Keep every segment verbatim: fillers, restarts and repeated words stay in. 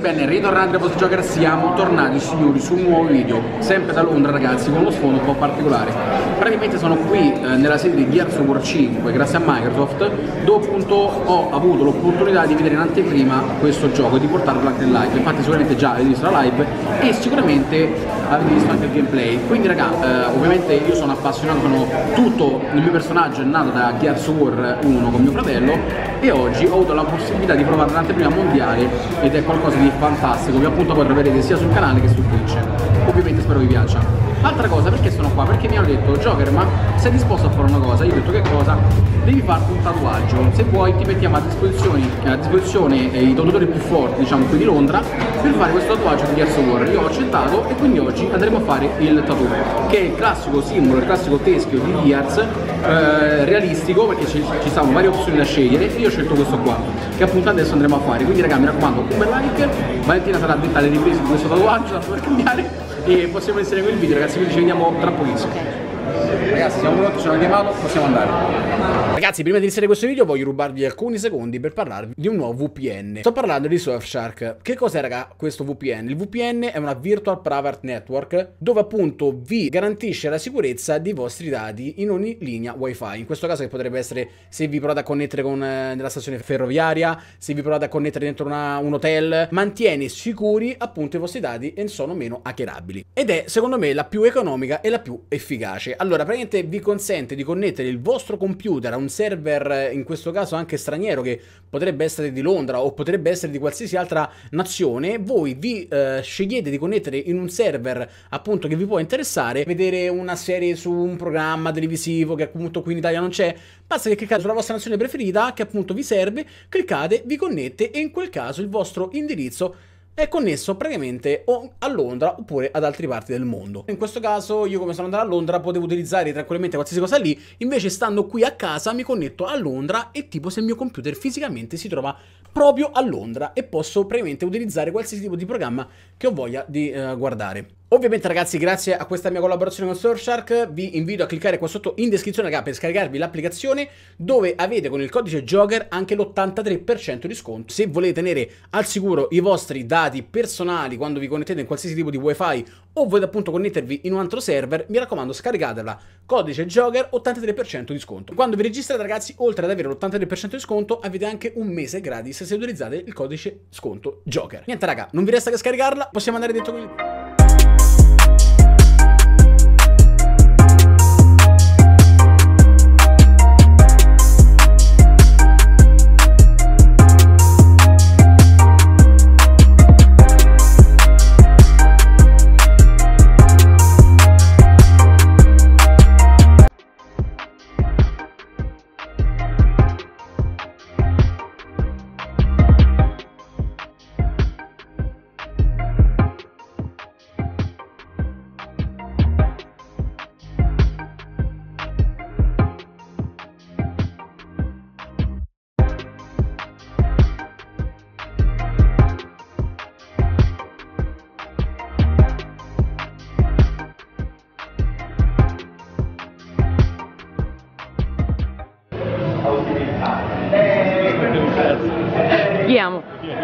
bene, ritornati da Post Joker, siamo tornati signori su un nuovo video, sempre da Londra ragazzi, con uno sfondo un po' particolare. Praticamente sono qui eh, nella sede di Gears of War cinque, grazie a Microsoft, dove appunto ho avuto l'opportunità di vedere in anteprima questo gioco e di portarlo anche in live. Infatti sicuramente già avete visto la live e sicuramente avete visto anche il gameplay. Quindi raga, eh, ovviamente io sono appassionato, sono tutto, il mio personaggio è nato da Gears of War uno con mio fratello e oggi ho avuto la possibilità di provare l'anteprima mondiale ed è qualcosa di fantastico che appunto poi troverete sia sul canale che su Twitch. Ovviamente spero vi piaccia. Altra cosa, perché sono qua? Perché mi hanno detto Joker, ma sei disposto a fare una cosa? Io ho detto che cosa? Devi farti un tatuaggio, se vuoi ti mettiamo a disposizione, a disposizione eh, i tatuatori più forti, diciamo qui di Londra, per fare questo tatuaggio di Gears of War. Io ho accettato e quindi oggi andremo a fare il tattoo, che è il classico simbolo, il classico teschio di Gears, eh, realistico, perché ci, ci sono varie opzioni da scegliere e io ho scelto questo qua, che appunto adesso andremo a fare. Quindi raga, mi raccomando, un bel like, Valentina sarà addetta alle riprese di questo tatuaggio, tanto per cambiare, e possiamo iniziare con il video ragazzi, quindi ci vediamo tra pochissimo. Ragazzi, siamo pronti, ci hanno chiamato, possiamo andare. Ragazzi, prima di iniziare questo video voglio rubarvi alcuni secondi per parlarvi di un nuovo V P N. Sto parlando di Surfshark. Che cos'è raga questo V P N? Il V P N è una Virtual Private Network dove appunto vi garantisce la sicurezza dei vostri dati in ogni linea wifi. In questo caso che potrebbe essere se vi provate a connettere con eh, nella stazione ferroviaria, se vi provate a connettere dentro una, un hotel, mantiene sicuri appunto i vostri dati e sono meno hackerabili. Ed è secondo me la più economica e la più efficace. Allora, praticamente vi consente di connettere il vostro computer a un server, in questo caso anche straniero, che potrebbe essere di Londra o potrebbe essere di qualsiasi altra nazione. Voi vi eh, scegliete di connettere in un server appunto che vi può interessare, vedere una serie su un programma televisivo che appunto qui in Italia non c'è. Basta che cliccate sulla vostra nazione preferita che appunto vi serve, cliccate, vi connette e in quel caso il vostro indirizzo è connesso praticamente o a Londra oppure ad altre parti del mondo. In questo caso io, come sono andato a Londra, potevo utilizzare tranquillamente qualsiasi cosa lì, invece stando qui a casa mi connetto a Londra e tipo se il mio computer fisicamente si trova proprio a Londra e posso praticamente utilizzare qualsiasi tipo di programma che ho voglia di uh, guardare. Ovviamente ragazzi, grazie a questa mia collaborazione con Surfshark vi invito a cliccare qua sotto in descrizione raga, per scaricarvi l'applicazione, dove avete con il codice Joker anche l'ottantatré per cento di sconto. Se volete tenere al sicuro i vostri dati personali quando vi connettete in qualsiasi tipo di wifi o volete appunto connettervi in un altro server, mi raccomando scaricatela, codice Joker, ottantatré per cento di sconto. Quando vi registrate ragazzi, oltre ad avere l'ottantatré per cento di sconto avete anche un mese gratis se utilizzate il codice sconto Joker. Niente raga, non vi resta che scaricarla, possiamo andare dentro con il... Chiamo.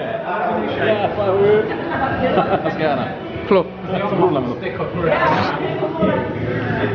Flo.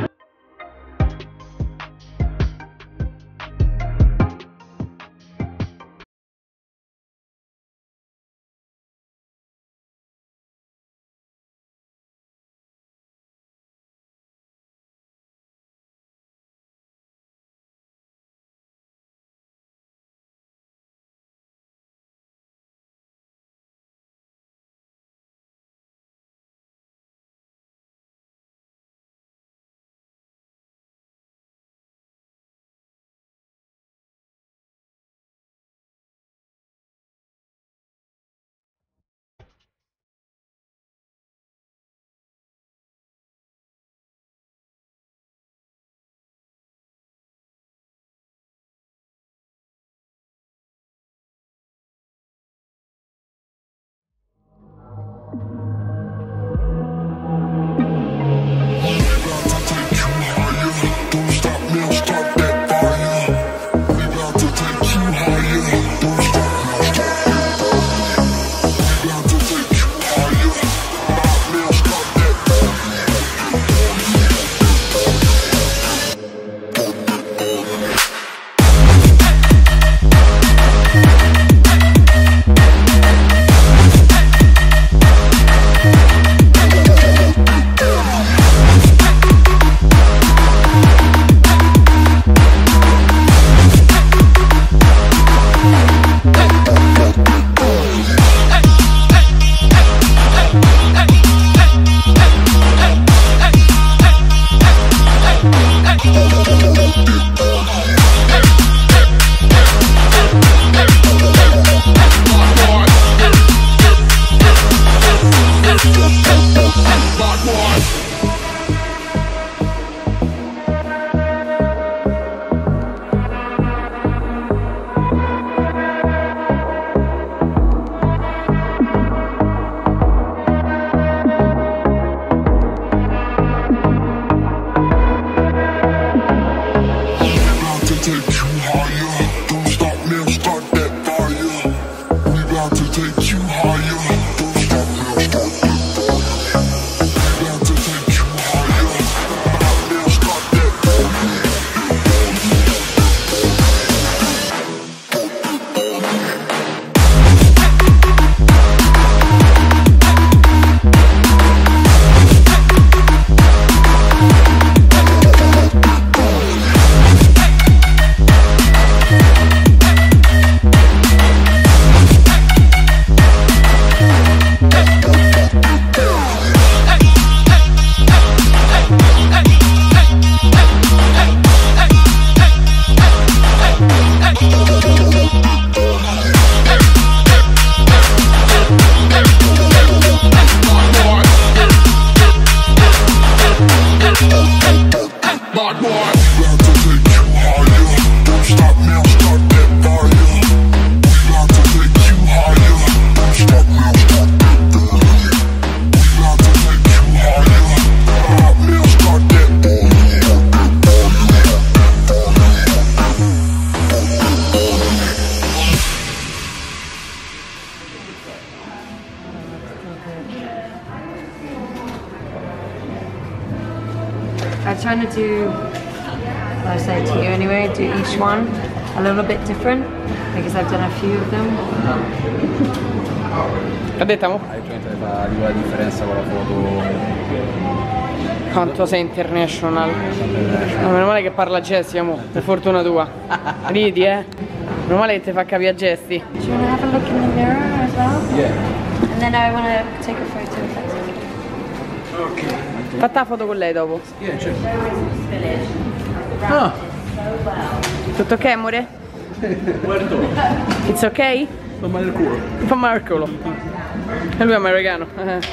do, what I say to you anyway, do each one a little bit different because I've done a few of them. Che ha detto, mo? Fa la differenza con la foto. Quanto sei international. No, meno male che parla Jessica, mo, per fortuna tua. Ridi, eh? Meno male che ti fa capire a gesti. Do you want to have a look in the mirror as well? Yeah. And then I want to take a photo if that's okay. Ok. Fatta la foto con lei dopo. Yeah, certo. Ah. Tutto ok, amore? Guardo. It's ok? Fa male il culo. Fa male il culo. E lui è americano.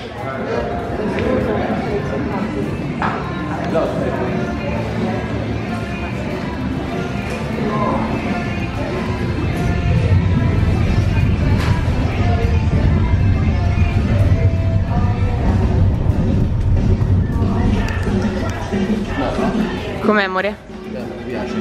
Com'è, amore? Mi piace.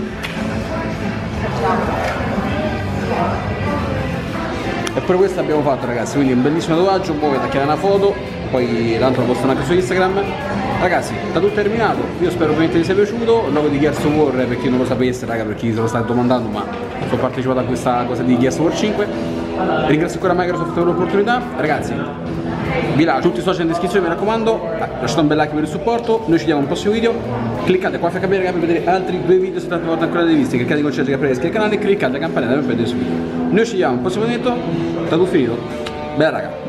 E pure questo abbiamo fatto, ragazzi, quindi un bellissimo tatuaggio, poi tagliare una foto, poi l'altro lo postano anche su Instagram. Ragazzi, da tutto terminato, io spero ovviamente vi sia piaciuto, il logo di Gears of War, per chi non lo sapesse, raga, per chi se lo sta domandando, ma ho partecipato a questa cosa di Gears of War cinque. Ringrazio ancora Microsoft per l'opportunità, ragazzi, vi lascio tutti i social in descrizione, mi raccomando, lasciate un bel like per il supporto, noi ci vediamo al prossimo video, cliccate qua a capire per vedere altri due video se tante volte ancora li visti, cliccate con cerca per iscrivervi al canale e cliccate la campanella per vedere i video. Noi ci vediamo al prossimo video, sta tutto finito, bella raga.